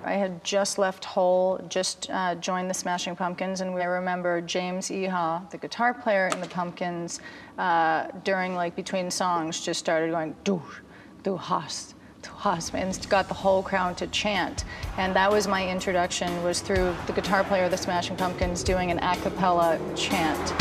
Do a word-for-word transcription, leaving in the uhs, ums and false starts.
I had just left Hole, just uh, joined the Smashing Pumpkins, and I remember James Iha, the guitar player in the Pumpkins, uh, during, like, between songs, just started going, do, do hast, do hast, and got the whole crowd to chant. And that was my introduction, was through the guitar player of the Smashing Pumpkins doing an a cappella chant.